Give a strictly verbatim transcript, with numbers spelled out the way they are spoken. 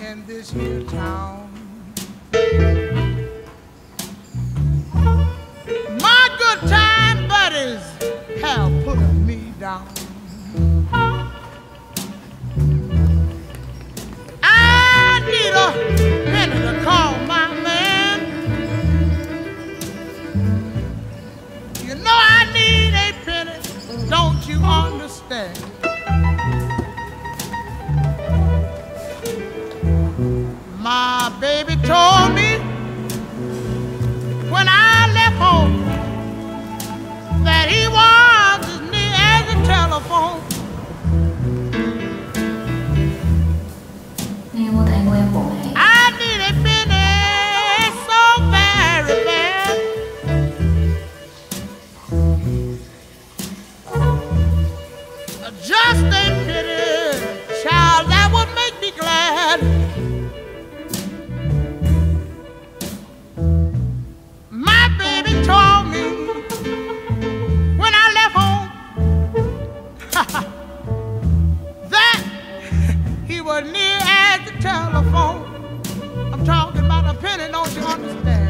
in this here town. My good time buddies have put me down. I need a penny to call my man. You know I need a penny, don't you understand? My baby told me when I left home that he was as near as a telephone. Liew tại ngôi bộ này. I need a penny so very bad. Just a penny, child, that would make me glad. My baby told me when I left home that he was near as the telephone. I'm talking about a penny, don't you understand?